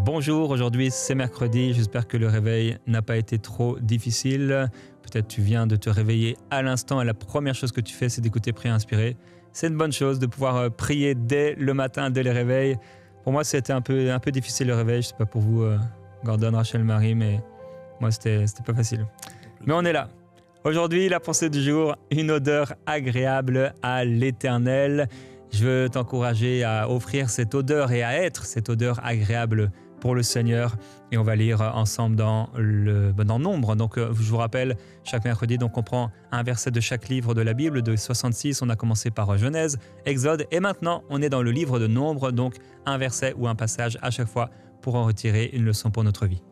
Bonjour, aujourd'hui c'est mercredi, j'espère que le réveil n'a pas été trop difficile. Peut-être tu viens de te réveiller à l'instant et la première chose que tu fais c'est d'écouter Prière Inspirée. C'est une bonne chose de pouvoir prier dès le matin, dès le réveil. Pour moi c'était un peu difficile le réveil, je ne sais pas pour vous Gordon, Rachel, Marie, mais moi c'était pas facile. Mais on est là. Aujourd'hui la pensée du jour, une odeur agréable à l'Éternel. Je veux t'encourager à offrir cette odeur et à être cette odeur agréable pour le Seigneur. Et on va lire ensemble dans Nombre. Donc, je vous rappelle, chaque mercredi, donc, on prend un verset de chaque livre de la Bible. De 66, on a commencé par Genèse, Exode. Et maintenant, on est dans le livre de Nombre. Donc, un verset ou un passage à chaque fois pour en retirer une leçon pour notre vie.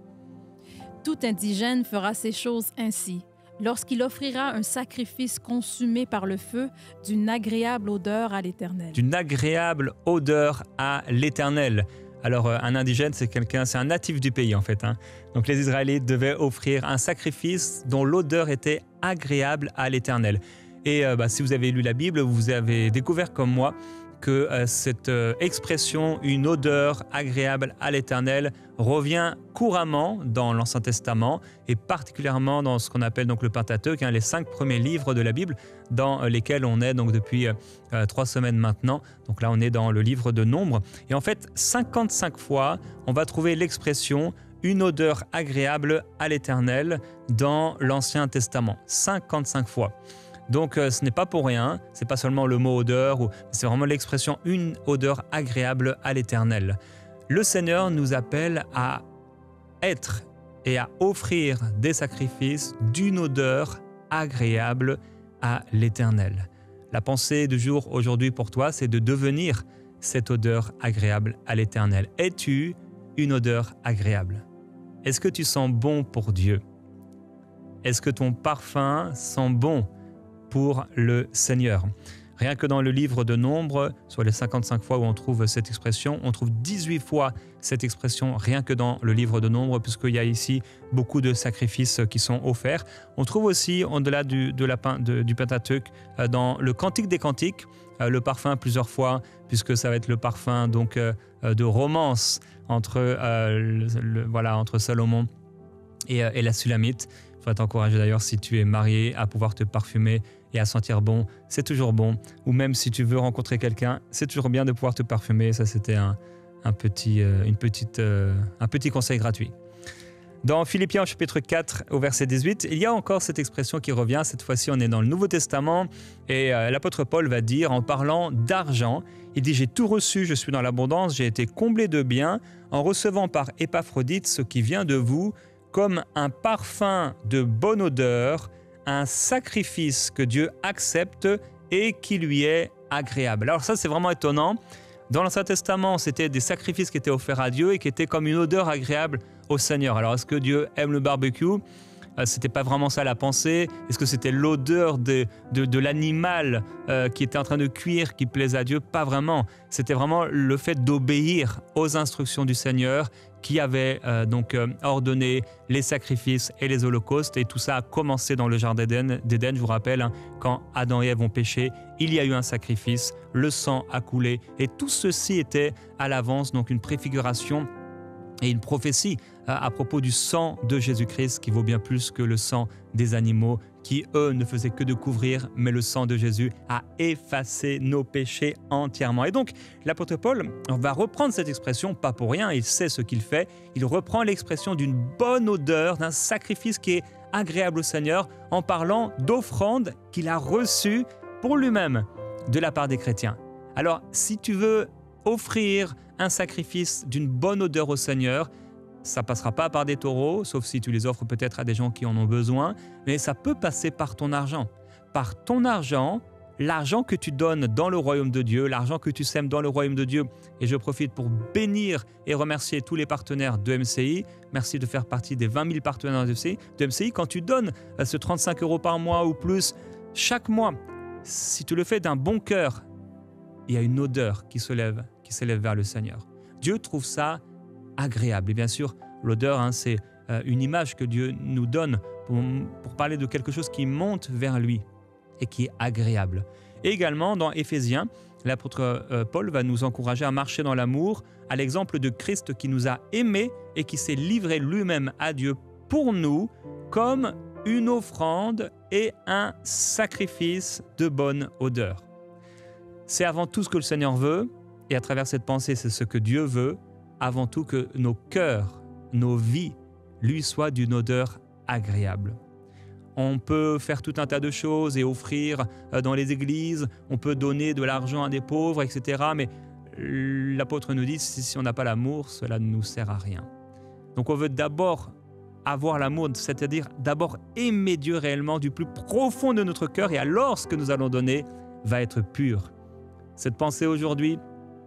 Tout indigène fera ces choses ainsi. Lorsqu'il offrira un sacrifice consumé par le feu d'une agréable odeur à l'Éternel. D'une agréable odeur à l'Éternel. Alors, un indigène, c'est un natif du pays en fait. Donc, les Israélites devaient offrir un sacrifice dont l'odeur était agréable à l'Éternel. Et si vous avez lu la Bible, vous avez découvert comme moi que cette expression, une odeur agréable à l'Éternel, revient couramment dans l'Ancien Testament et particulièrement dans ce qu'on appelle donc le Pentateuque, les 5 premiers livres de la Bible dans lesquels on est donc depuis 3 semaines maintenant. Donc là, on est dans le livre de Nombre. Et en fait, 55 fois, on va trouver l'expression « une odeur agréable à l'Éternel » dans l'Ancien Testament. 55 fois. Donc ce n'est pas pour rien, c'est pas seulement le mot odeur, c'est vraiment l'expression une odeur agréable à l'Éternel. Le Seigneur nous appelle à être et à offrir des sacrifices d'une odeur agréable à l'Éternel. La pensée du jour aujourd'hui pour toi, c'est de devenir cette odeur agréable à l'Éternel. Es-tu une odeur agréable? Est-ce que tu sens bon pour Dieu? Est-ce que ton parfum sent bon pour le Seigneur? Rien que dans le livre de Nombre, sur les 55 fois où on trouve cette expression, on trouve 18 fois cette expression rien que dans le livre de Nombre, puisqu'il y a ici beaucoup de sacrifices qui sont offerts. On trouve aussi, au-delà du Pentateuque, dans le Cantique des Cantiques, le parfum plusieurs fois, puisque ça va être le parfum donc, de romance entre Salomon et la Sulamite. Il faudrait t'encourager d'ailleurs si tu es marié à pouvoir te parfumer et à sentir bon, c'est toujours bon. Ou même si tu veux rencontrer quelqu'un, c'est toujours bien de pouvoir te parfumer. Ça, c'était un petit conseil gratuit. Dans Philippiens chapitre 4 au verset 18, il y a encore cette expression qui revient. Cette fois-ci, on est dans le Nouveau Testament et l'apôtre Paul va dire en parlant d'argent, il dit « J'ai tout reçu, je suis dans l'abondance, j'ai été comblé de biens en recevant par Épaphrodite ce qui vient de vous, comme un parfum de bonne odeur, un sacrifice que Dieu accepte et qui lui est agréable. » Alors ça, c'est vraiment étonnant. Dans l'Ancien Testament, c'était des sacrifices qui étaient offerts à Dieu et qui étaient comme une odeur agréable au Seigneur. Alors, est-ce que Dieu aime le barbecue ? C'était pas vraiment ça la pensée. Est-ce que c'était l'odeur de l'animal qui était en train de cuire qui plaisait à Dieu? Pas vraiment. C'était vraiment le fait d'obéir aux instructions du Seigneur qui avait ordonné les sacrifices et les holocaustes. Et tout ça a commencé dans le jardin d'Éden. Je vous rappelle, quand Adam et Ève ont péché, il y a eu un sacrifice, le sang a coulé. Et tout ceci était à l'avance, donc une préfiguration et une prophétie à propos du sang de Jésus-Christ qui vaut bien plus que le sang des animaux qui, eux, ne faisaient que de couvrir, mais le sang de Jésus a effacé nos péchés entièrement. Et donc, l'apôtre Paul va reprendre cette expression, pas pour rien, il sait ce qu'il fait, il reprend l'expression d'une bonne odeur, d'un sacrifice qui est agréable au Seigneur, en parlant d'offrandes qu'il a reçues pour lui-même de la part des chrétiens. Alors, si tu veux offrir un sacrifice d'une bonne odeur au Seigneur, ça ne passera pas par des taureaux, sauf si tu les offres peut-être à des gens qui en ont besoin, mais ça peut passer par ton argent. Par ton argent, l'argent que tu donnes dans le royaume de Dieu, l'argent que tu sèmes dans le royaume de Dieu. Et je profite pour bénir et remercier tous les partenaires de MCI. Merci de faire partie des 20 000 partenaires de MCI. Quand tu donnes ce 35 € par mois ou plus, chaque mois, si tu le fais d'un bon cœur, il y a une odeur qui s'élève vers le Seigneur. Dieu trouve ça agréable. Et bien sûr, l'odeur, c'est une image que Dieu nous donne pour parler de quelque chose qui monte vers lui et qui est agréable. Et également dans Éphésiens, l'apôtre Paul va nous encourager à marcher dans l'amour, à l'exemple de Christ qui nous a aimés et qui s'est livré lui-même à Dieu pour nous comme une offrande et un sacrifice de bonne odeur. C'est avant tout ce que le Seigneur veut, et à travers cette pensée, c'est ce que Dieu veut, avant tout que nos cœurs, nos vies, lui soient d'une odeur agréable. On peut faire tout un tas de choses et offrir dans les églises, on peut donner de l'argent à des pauvres, etc. Mais l'apôtre nous dit, si on n'a pas l'amour, cela ne nous sert à rien. Donc on veut d'abord avoir l'amour, c'est-à-dire d'abord aimer Dieu réellement du plus profond de notre cœur, et alors ce que nous allons donner va être pur. Cette pensée aujourd'hui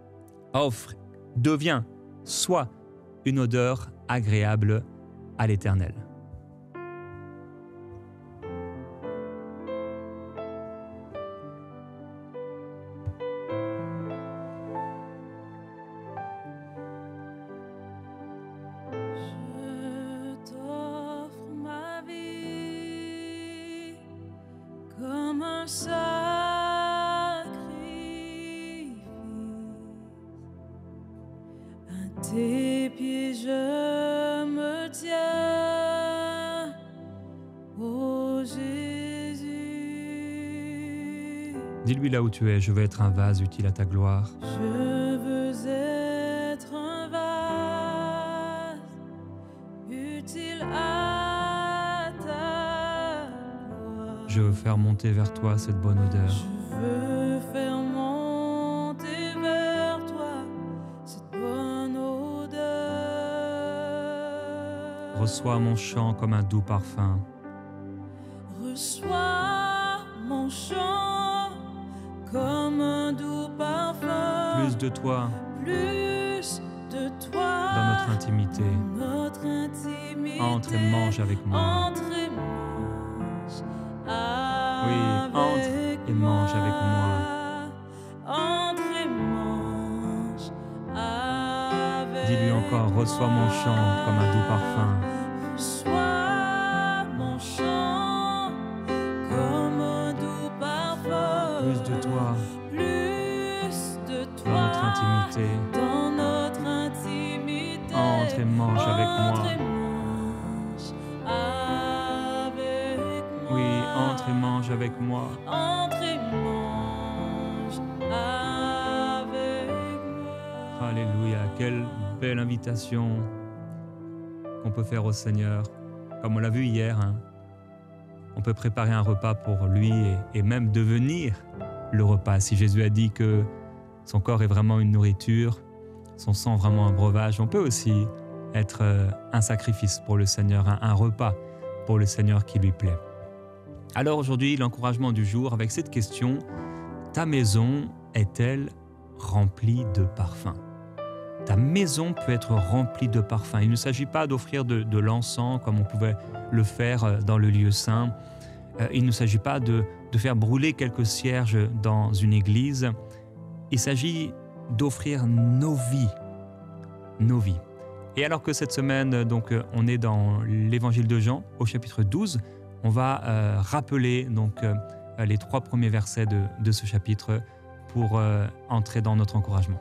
soit une odeur agréable à l'Éternel. Tes pieds je me tiens, ô Jésus. Dis-lui là où tu es, je veux être un vase utile à ta gloire. Je veux être un vase utile à ta gloire. Je veux faire monter vers toi cette bonne odeur. Je veux faire monter vers toi cette bonne odeur. Reçois mon chant comme un doux parfum. Reçois mon chant comme un doux parfum. Plus de toi Plus de toi dans notre intimité. dans notre intimité. Entre et mange avec moi. Entre et mange avec et mange avec moi. Entre et mange avec Dis-lui encore, reçois mon chant comme un doux parfum. Reçois mon chant comme un doux parfum. Plus de toi Plus de toi dans notre intimité. dans notre intimité. Entre et mange avec moi. Entre et mange avec moi. Oui, entre et mange avec moi. Entre et mange avec moi. Alléluia, quelle belle invitation qu'on peut faire au Seigneur. Comme on l'a vu hier, on peut préparer un repas pour lui et même devenir le repas. Si Jésus a dit que son corps est vraiment une nourriture, son sang vraiment un breuvage, on peut aussi être un sacrifice pour le Seigneur, un repas pour le Seigneur qui lui plaît. Alors aujourd'hui, l'encouragement du jour avec cette question: ta maison est-elle remplie de parfums? Ta maison peut être remplie de parfums. Il ne s'agit pas d'offrir de l'encens comme on pouvait le faire dans le lieu saint. Il ne s'agit pas de faire brûler quelques cierges dans une église. Il s'agit d'offrir nos vies. Nos vies. Et alors que cette semaine, donc, on est dans l'évangile de Jean, au chapitre 12, on va rappeler donc, les 3 premiers versets de ce chapitre pour entrer dans notre encouragement.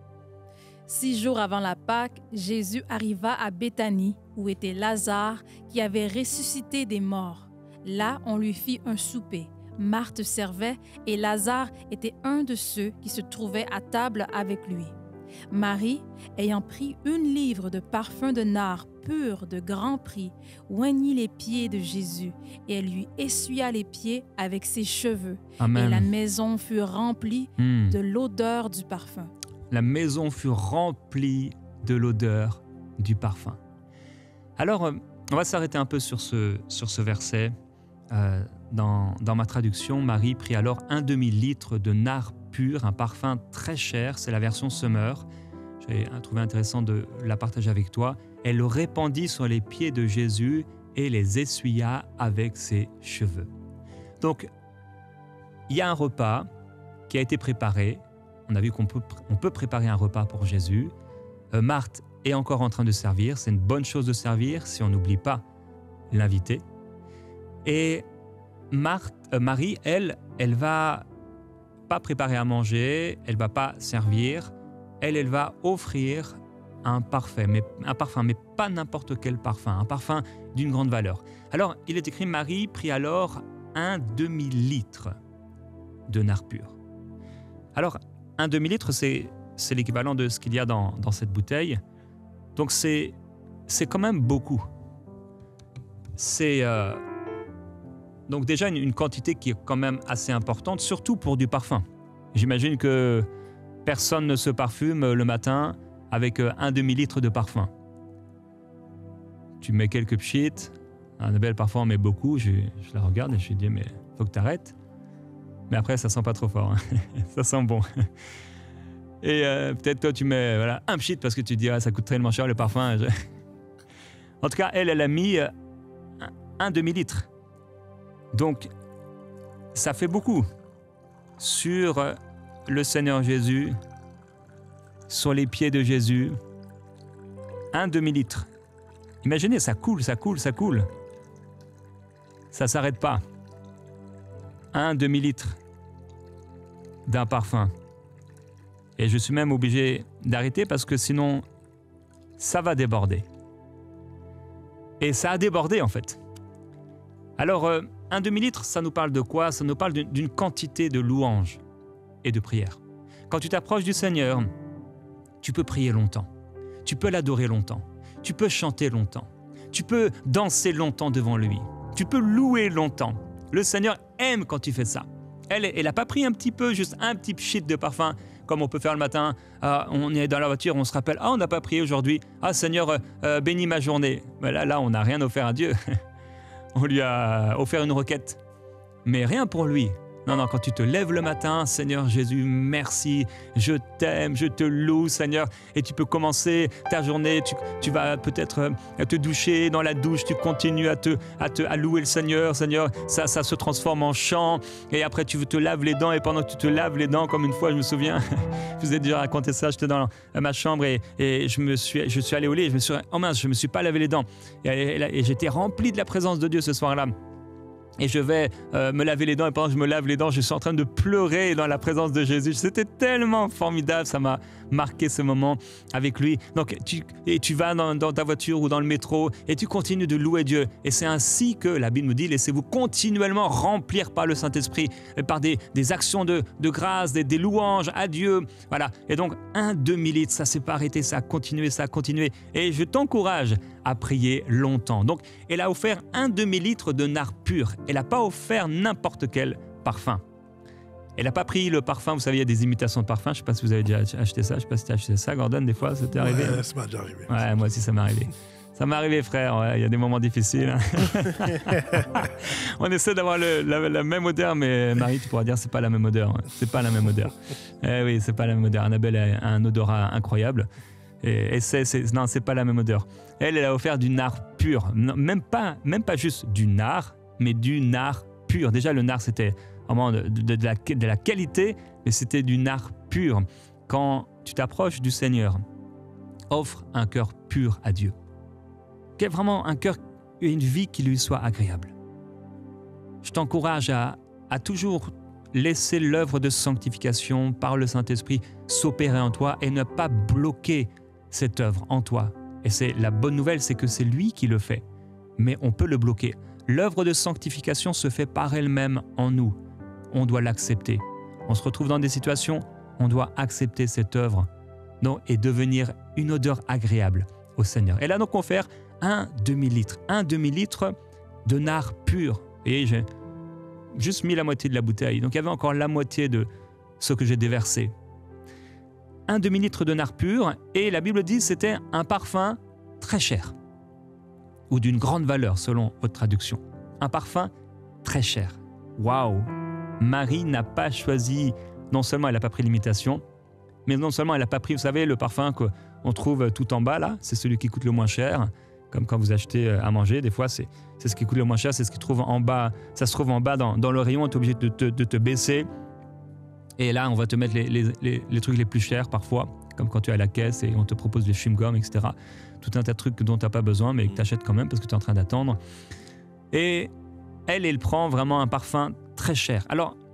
6 jours avant la Pâque, Jésus arriva à Béthanie, où était Lazare, qui avait ressuscité des morts. Là, on lui fit un souper. Marthe servait et Lazare était un de ceux qui se trouvaient à table avec lui. Marie, ayant pris 1 livre de parfum de nard pur de grand prix, oignit les pieds de Jésus et elle lui essuya les pieds avec ses cheveux. Amen. Et la maison fut remplie de l'odeur du parfum. La maison fut remplie de l'odeur du parfum. Alors, on va s'arrêter un peu sur ce verset. Dans ma traduction, Marie prit alors 1 demi-litre de nard pur, un parfum très cher, c'est la version Summer. J'ai trouvé intéressant de la partager avec toi. Elle le répandit sur les pieds de Jésus et les essuya avec ses cheveux. Donc, il y a un repas qui a été préparé. On a vu qu'on peut préparer un repas pour Jésus. Marthe est encore en train de servir. C'est une bonne chose de servir si on n'oublie pas l'invité. Et Marie, elle va pas préparer à manger, elle va pas servir, elle va offrir un parfum, mais pas n'importe quel parfum, un parfum d'une grande valeur. Alors, il est écrit, Marie prit alors un demi-litre de nard pur. Alors, un demi-litre, c'est l'équivalent de ce qu'il y a dans cette bouteille. Donc, c'est quand même beaucoup. C'est donc déjà une quantité qui est quand même assez importante, surtout pour du parfum. J'imagine que personne ne se parfume le matin avec un demi-litre de parfum. Tu mets quelques pchites, Annabelle parfois en met beaucoup, je la regarde et je lui dis mais faut que tu arrêtes. Mais après ça sent pas trop fort, hein. Ça sent bon. Et peut-être toi tu mets un pchit parce que tu dis ça coûte tellement cher le parfum. En tout cas elle a mis un demi-litre. Donc ça fait beaucoup sur le Seigneur Jésus, sur les pieds de Jésus, un demi-litre. Imaginez, ça coule, ça coule, ça coule. Ça ne s'arrête pas. Un demi-litre d'un parfum. Et je suis même obligé d'arrêter parce que sinon, ça va déborder. Et ça a débordé en fait. Alors, un demi-litre, ça nous parle de quoi? Ça nous parle d'une quantité de louanges et de prières. Quand tu t'approches du Seigneur, tu peux prier longtemps, tu peux l'adorer longtemps, tu peux chanter longtemps, tu peux danser longtemps devant lui, tu peux louer longtemps. Le Seigneur aime quand tu fais ça. Elle n'a pas pris un petit peu, juste un petit pchit de parfum, comme on peut faire le matin. On est dans la voiture, on se rappelle, on n'a pas prié aujourd'hui. Seigneur, bénis ma journée. Mais là, on n'a rien offert à Dieu. On lui a offert une requête, mais rien pour lui. Non, quand tu te lèves le matin, Seigneur Jésus, merci, je t'aime, je te loue, Seigneur. Et tu peux commencer ta journée, tu vas peut-être te doucher dans la douche, tu continues à louer le Seigneur. Seigneur, ça se transforme en chant. Et après, tu te laves les dents. Et pendant que tu te laves les dents, comme une fois, je me souviens, je vous ai déjà raconté ça, j'étais dans ma chambre et je suis allé au lit. Je me suis pas lavé les dents. Et j'étais rempli de la présence de Dieu ce soir-là. Et je vais me laver les dents et pendant que je me lave les dents, je suis en train de pleurer dans la présence de Jésus. C'était tellement formidable, ça m'a marqué ce moment avec lui. Donc tu vas dans ta voiture ou dans le métro et tu continues de louer Dieu. Et c'est ainsi que la Bible nous dit, laissez-vous continuellement remplir par le Saint-Esprit, par des actions de grâce, des louanges à Dieu. Voilà. Et donc un demi-litre, ça s'est pas arrêté, ça a continué. Et je t'encourage à prier longtemps. Donc elle a offert un demi-litre de nard pur. Elle n'a pas offert n'importe quel parfum. Elle n'a pas pris le parfum, vous savez, il y a des imitations de parfum. Je ne sais pas si vous avez déjà acheté ça. Je ne sais pas si tu as acheté ça, Gordon, des fois, ça t'est arrivé? Ouais, ça m'a déjà arrivé. Ouais, moi aussi, ça m'est arrivé. Ça m'est arrivé, frère. Ouais, il y a des moments difficiles. On essaie d'avoir la même odeur, mais Marie, tu pourras dire, c'est pas la même odeur. Ouais. C'est pas la même odeur. Oui, c'est pas la même odeur. Annabelle a un odorat incroyable. Non, c'est pas la même odeur. Elle a offert du nard pur. Non, même pas juste du nard, mais du nard pur. Déjà, le nard, c'était vraiment de la qualité, mais c'était du nard pur. Quand tu t'approches du Seigneur, offre un cœur pur à Dieu. Vraiment un cœur et une vie qui lui soit agréable. Je t'encourage à toujours laisser l'œuvre de sanctification par le Saint-Esprit s'opérer en toi et ne pas bloquer cette œuvre en toi. Et c'est la bonne nouvelle, c'est que c'est lui qui le fait, mais on peut le bloquer. L'œuvre de sanctification se fait par elle-même en nous. On doit l'accepter. On se retrouve dans des situations, on doit accepter cette œuvre et devenir une odeur agréable au Seigneur. Et là, donc, on fait un demi-litre de nard pur. Et j'ai juste mis la moitié de la bouteille. Donc, il y avait encore la moitié de ce que j'ai déversé. Un demi-litre de nard pur, et la Bible dit que c'était un parfum très cher, ou d'une grande valeur selon votre traduction. Un parfum très cher. Waouh! Marie n'a pas choisi, non seulement elle n'a pas pris l'imitation, mais non seulement elle n'a pas pris, vous savez, le parfum qu'on trouve tout en bas là, c'est celui qui coûte le moins cher, comme quand vous achetez à manger, des fois c'est ce qui coûte le moins cher, c'est ce qui trouve en bas, ça se trouve en bas dans le rayon, tu es obligé de te baisser. Et là, on va te mettre les trucs les plus chers parfois, comme quand tu es à la caisse et on te propose des chewing-gums, etc. Tout un tas de trucs dont tu n'as pas besoin, mais que tu achètes quand même parce que tu es en train d'attendre. Et elle prend vraiment un parfum très cher. Alors,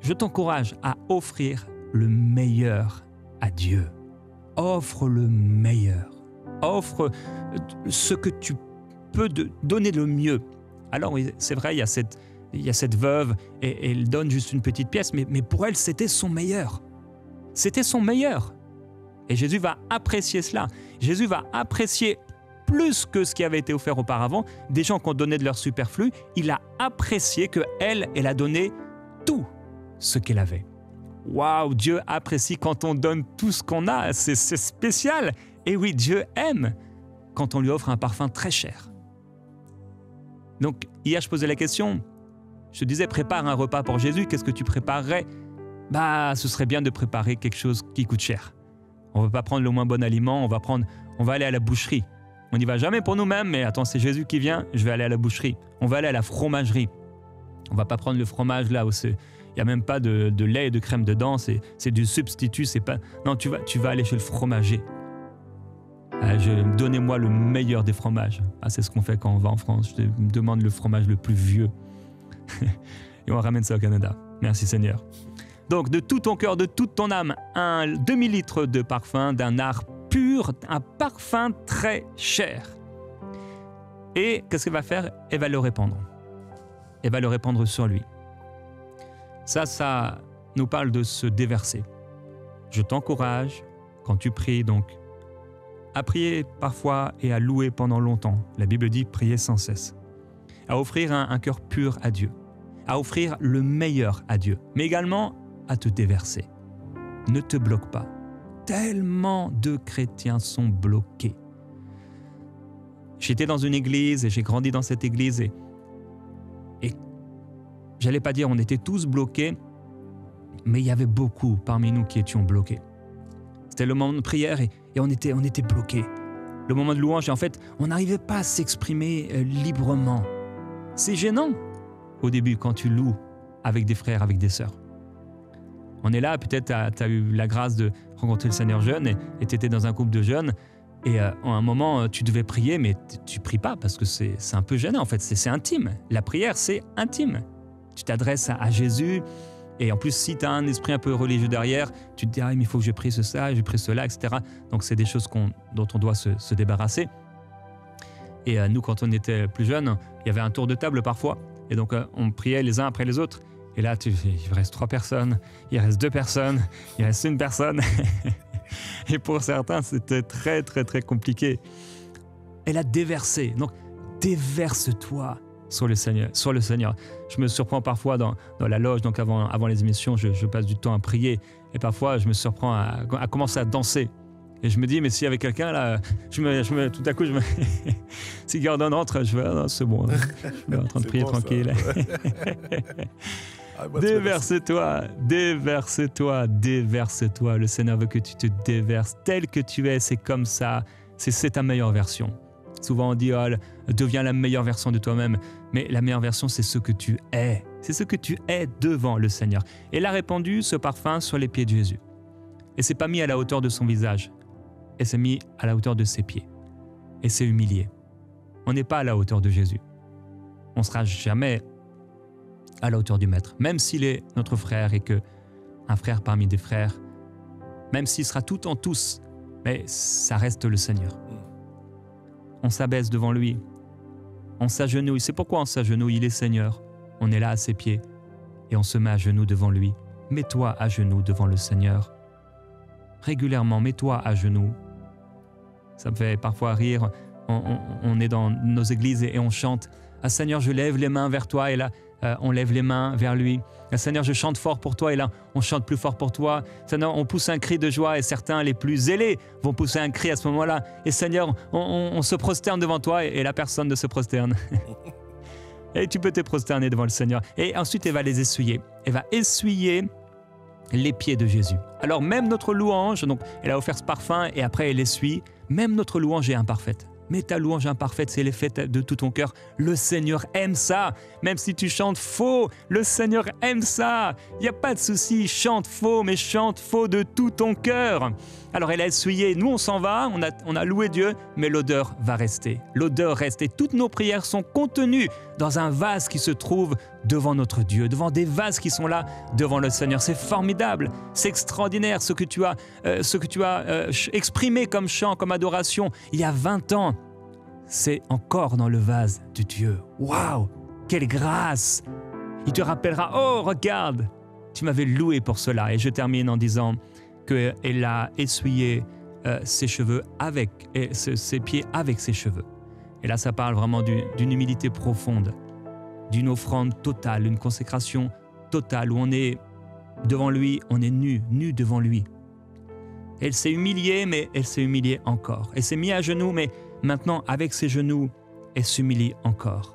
je t'encourage à offrir le meilleur à Dieu. Offre le meilleur. Offre ce que tu peux donner le mieux. Alors oui, c'est vrai, il y a cette veuve et elle donne juste une petite pièce, mais pour elle, c'était son meilleur. C'était son meilleur. Et Jésus va apprécier cela. Jésus va apprécier plus que ce qui avait été offert auparavant. Des gens qui ont donné de leur superflu, il a apprécié qu'elle a donné tout ce qu'elle avait. Waouh, Dieu apprécie quand on donne tout ce qu'on a. C'est spécial. Et oui, Dieu aime quand on lui offre un parfum très cher. Donc, hier, je posais la question. Je te disais, prépare un repas pour Jésus. Qu'est-ce que tu préparerais ? Ce serait bien de préparer quelque chose qui coûte cher. On ne va pas prendre le moins bon aliment, on va aller à la boucherie. On n'y va jamais pour nous-mêmes, mais attends, c'est Jésus qui vient, je vais aller à la boucherie. On va aller à la fromagerie. On ne va pas prendre le fromage là où il n'y a même pas de lait et de crème dedans, c'est du substitut, c'est pas... Non, tu vas aller chez le fromager. Donnez-moi le meilleur des fromages. C'est ce qu'on fait quand on va en France. Je te demande le fromage le plus vieux. Et on ramène ça au Canada. Merci Seigneur. Donc, de tout ton cœur, de toute ton âme, un demi-litre de parfum d'un art pur, un parfum très cher. Et qu'est-ce qu'elle va faire ? Elle va le répandre. Elle va le répandre sur lui. Ça nous parle de se déverser. Je t'encourage, quand tu pries, donc, à prier parfois et à louer pendant longtemps. La Bible dit prier sans cesse. À offrir un cœur pur à Dieu. À offrir le meilleur à Dieu. Mais également à te déverser. Ne te bloque pas. Tellement de chrétiens sont bloqués. J'étais dans une église et j'ai grandi dans cette église et j'allais pas dire on était tous bloqués, mais il y avait beaucoup parmi nous qui étions bloqués. C'était le moment de prière et on était bloqués. Le moment de louange et en fait, on n'arrivait pas à s'exprimer librement. C'est gênant au début quand tu loues avec des frères, avec des sœurs. On est là, peut-être tu as eu la grâce de rencontrer le Seigneur jeune et tu étais dans un groupe de jeunes et à un moment tu devais prier mais tu pries pas parce que c'est un peu gênant en fait, c'est intime. La prière c'est intime. Tu t'adresses à Jésus et en plus si tu as un esprit un peu religieux derrière, tu te dis mais il faut que je prie ça, je prie cela, etc. Donc c'est des choses dont on doit se débarrasser. Et nous quand on était plus jeunes, il y avait un tour de table parfois et donc on priait les uns après les autres. Et là, il reste 3 personnes, il reste 2 personnes, il reste 1 personne. Et pour certains, c'était très, très, très compliqué. Elle a déversé. Donc, déverse-toi sur le Seigneur. Je me surprends parfois dans la loge, donc avant les émissions, je passe du temps à prier. Et parfois, je me surprends à commencer à danser. Et je me dis, mais s'il y avait quelqu'un là, tout à coup, si Gordon rentre, je vais, non, c'est bon, je suis en train de prier bon, tranquille. Déverse-toi. Le Seigneur veut que tu te déverses tel que tu es, c'est comme ça, c'est ta meilleure version. Souvent on dit, deviens la meilleure version de toi-même, mais la meilleure version c'est ce que tu es, c'est ce que tu es devant le Seigneur. Et elle a répandu ce parfum sur les pieds de Jésus. Et c'est pas mis à la hauteur de son visage, elle s'est mis à la hauteur de ses pieds. Et s'est humiliée. On n'est pas à la hauteur de Jésus. On ne sera jamais à la hauteur du Maître, même s'il est notre frère et qu'un frère parmi des frères, même s'il sera tout en tous, mais ça reste le Seigneur. On s'abaisse devant lui, on s'agenouille. C'est pourquoi on s'agenouille, il est Seigneur. On est là à ses pieds et on se met à genoux devant lui. Mets-toi à genoux devant le Seigneur. Régulièrement, mets-toi à genoux. Ça me fait parfois rire, on est dans nos églises et on chante « Ah Seigneur, je lève les mains vers toi » et là, on lève les mains vers lui. « Seigneur, je chante fort pour toi » et là, on chante plus fort pour toi. Seigneur, on pousse un cri de joie et certains, les plus zélés, vont pousser un cri à ce moment-là. Et Seigneur, on se prosterne devant toi et la personne ne se prosterne. Et tu peux te prosterner devant le Seigneur. Et ensuite, elle va les essuyer. Elle va essuyer les pieds de Jésus. Alors même notre louange, donc elle a offert ce parfum et après elle essuie, même notre louange est imparfaite. Mais ta louange imparfaite, c'est elle est faite de tout ton cœur. Le Seigneur aime ça. Même si tu chantes faux, le Seigneur aime ça. Il n'y a pas de souci, chante faux, mais chante faux de tout ton cœur. Alors elle a essuyé, nous on s'en va, on a loué Dieu, mais l'odeur va rester. L'odeur reste et toutes nos prières sont contenues dans un vase qui se trouve devant notre Dieu, devant des vases qui sont là devant le Seigneur. C'est formidable, c'est extraordinaire ce que tu as exprimé comme chant, comme adoration il y a 20 ans. C'est encore dans le vase de Dieu. Waouh, quelle grâce! Il te rappellera, oh regarde, tu m'avais loué pour cela. Et je termine en disant qu'elle a essuyé ses cheveux ses pieds avec ses cheveux. Et là, ça parle vraiment d'une humilité profonde, d'une offrande totale, une consécration totale où on est devant lui, on est nu devant lui. Elle s'est humiliée, mais elle s'est humiliée encore. Elle s'est mise à genoux, mais maintenant, avec ses genoux, elle s'humilie encore.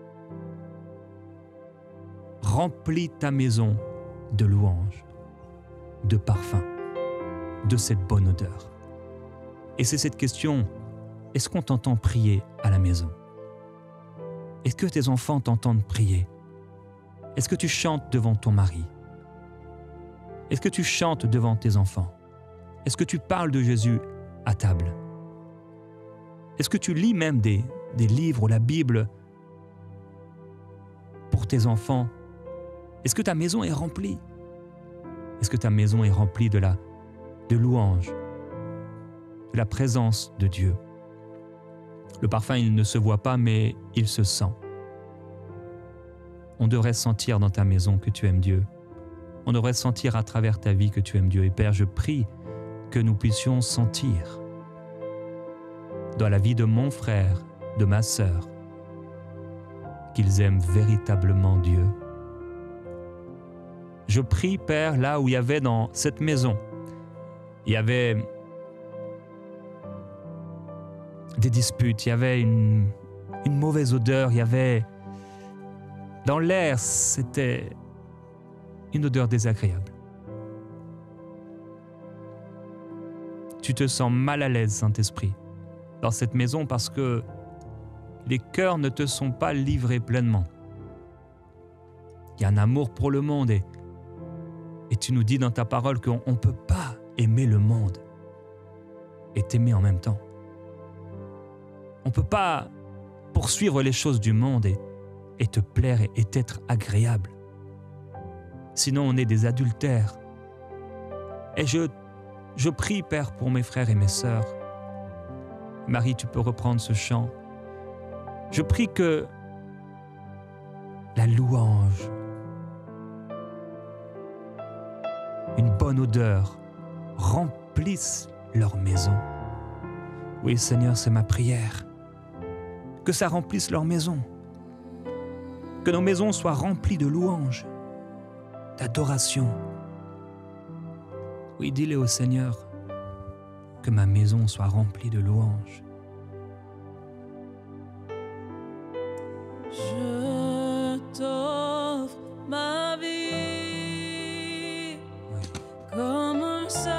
Remplis ta maison de louanges, de parfums, de cette bonne odeur. Et c'est cette question, est-ce qu'on t'entend prier à la maison? Est-ce que tes enfants t'entendent prier? Est-ce que tu chantes devant ton mari? Est-ce que tu chantes devant tes enfants? Est-ce que tu parles de Jésus à table? Est-ce que tu lis même des livres ou la Bible pour tes enfants? Est-ce que ta maison est remplie? Est-ce que ta maison est remplie de louanges, de la présence de Dieu? Le parfum, il ne se voit pas, mais il se sent. On devrait sentir dans ta maison que tu aimes Dieu. On devrait sentir à travers ta vie que tu aimes Dieu. Et Père, je prie que nous puissions sentir dans la vie de mon frère, de ma sœur, qu'ils aiment véritablement Dieu. Je prie, Père, là où il y avait dans cette maison, il y avait des disputes, il y avait une mauvaise odeur, il y avait dans l'air, c'était une odeur désagréable. Tu te sens mal à l'aise, Saint-Esprit, dans cette maison parce que les cœurs ne te sont pas livrés pleinement. Il y a un amour pour le monde et tu nous dis dans ta parole qu'on ne peut pas aimer le monde et t'aimer en même temps. On ne peut pas poursuivre les choses du monde et te plaire et t'être agréable. Sinon, on est des adultères. Et je prie, Père, pour mes frères et mes sœurs. Marie, tu peux reprendre ce chant. Je prie que la louange, une bonne odeur, remplisse leur maison. Oui, Seigneur, c'est ma prière. Que ça remplisse leur maison. Que nos maisons soient remplies de louanges, d'adoration. Oui, dis-le au Seigneur, que ma maison soit remplie de louanges. Je t'offre ma vie comme un sacrifice.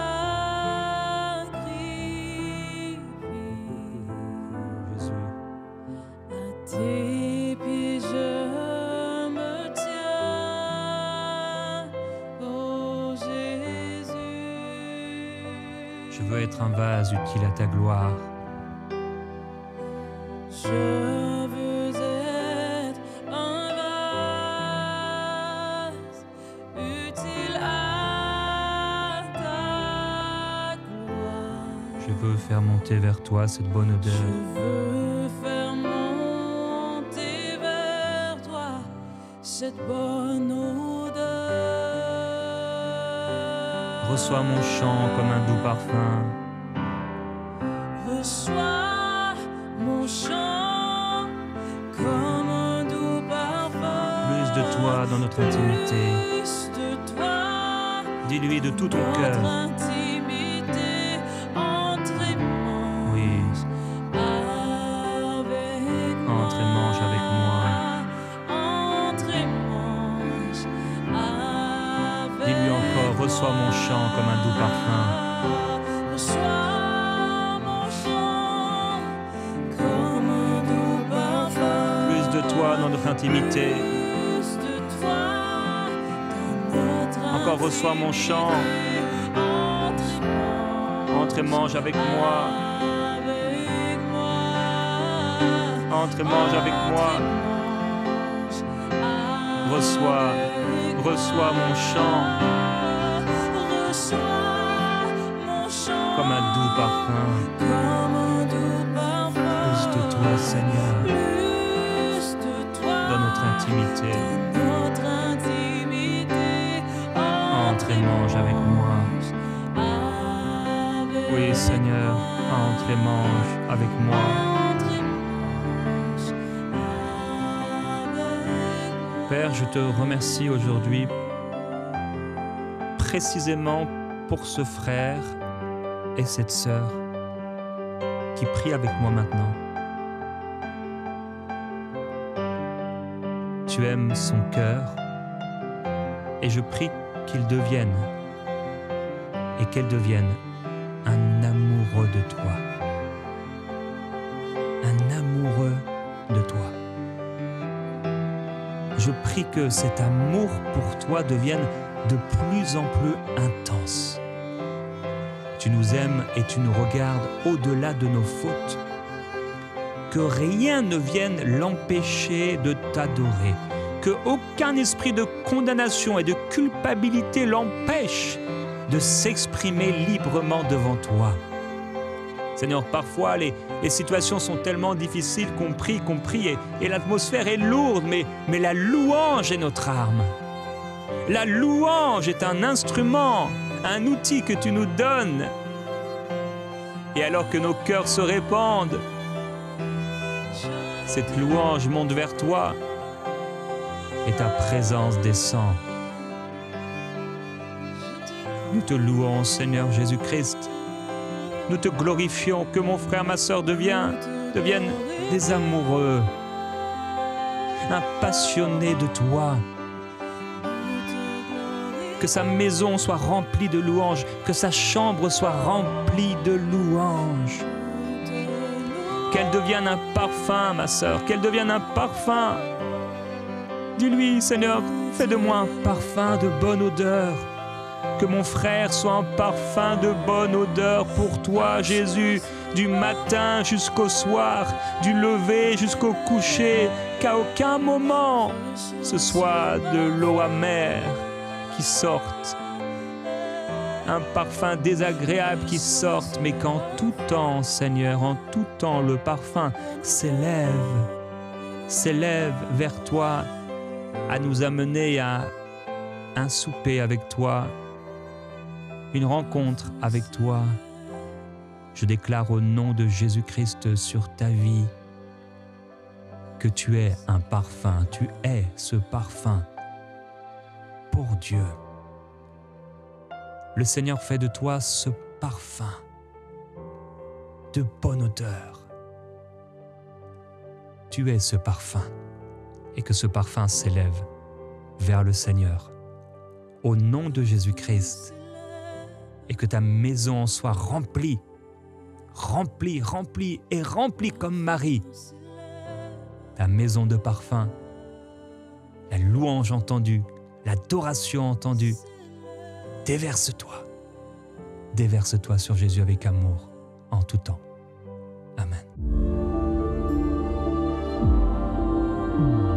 Jésus. À tes pieds je me tiens, oh Jésus. Je veux être un vase utile à ta gloire. Je veux être un vase utile à ta gloire. Je veux faire monter vers toi cette bonne odeur. Je veux faire monter vers toi cette bonne odeur. Reçois mon chant comme un doux parfum. Reçois mon chant comme un doux parfum. Plus de toi dans notre intimité. Plus de toi Dis-lui de tout ton notre cœur. intimité, entraînement Oui, avec moi. entre et mange avec moi. Entre et mange avec Dis-lui encore, reçois mon chant comme un doux parfum. Reçois mon chant comme un doux parfum. Plus de toi dans notre intimité. Plus de toi dans notre Encore reçois mon chant intimité. Entre Entre et mange avec moi. Entre et mange avec moi. Reçois mon chant comme un doux parfum. Plus de toi, Seigneur, dans notre intimité. Entre et mange avec moi. Oui, Seigneur, entre et mange avec moi. Père, je te remercie aujourd'hui précisément pour ce frère et cette sœur qui prient avec moi maintenant. Tu aimes son cœur et je prie qu'il devienne et qu'elle devienne un amoureux de toi. Un amoureux de toi. Je prie que cet amour pour toi devienne de plus en plus intense. Tu nous aimes et tu nous regardes au-delà de nos fautes. Que rien ne vienne l'empêcher de t'adorer. Que aucun esprit de condamnation et de culpabilité l'empêche de s'exprimer librement devant toi. Seigneur, parfois les situations sont tellement difficiles qu'on prie et l'atmosphère est lourde, mais la louange est notre arme. La louange est un instrument, un outil que tu nous donnes. Et alors que nos cœurs se répandent, cette louange monte vers toi et ta présence descend. Nous te louons, Seigneur Jésus-Christ. Nous te glorifions, que mon frère, ma sœur deviennent des amoureux, un passionné de toi. Que sa maison soit remplie de louanges, que sa chambre soit remplie de louanges. Qu'elle devienne un parfum, ma sœur, qu'elle devienne un parfum. Dis-lui, Seigneur, fais de moi un parfum de bonne odeur. Que mon frère soit un parfum de bonne odeur pour toi, Jésus, du matin jusqu'au soir, du lever jusqu'au coucher, qu'à aucun moment ce soit de l'eau amère qui sorte, un parfum désagréable qui sorte, mais qu'en tout temps, Seigneur, en tout temps, le parfum s'élève vers toi, à nous amener à un souper avec toi, une rencontre avec toi. Je déclare au nom de Jésus-Christ sur ta vie que tu es un parfum, tu es ce parfum pour Dieu. Le Seigneur fait de toi ce parfum de bonne odeur. Tu es ce parfum et que ce parfum s'élève vers le Seigneur. Au nom de Jésus-Christ, et que ta maison soit remplie comme Marie. Ta maison de parfum, la louange entendue, l'adoration entendue. Déverse-toi sur Jésus avec amour en tout temps. Amen.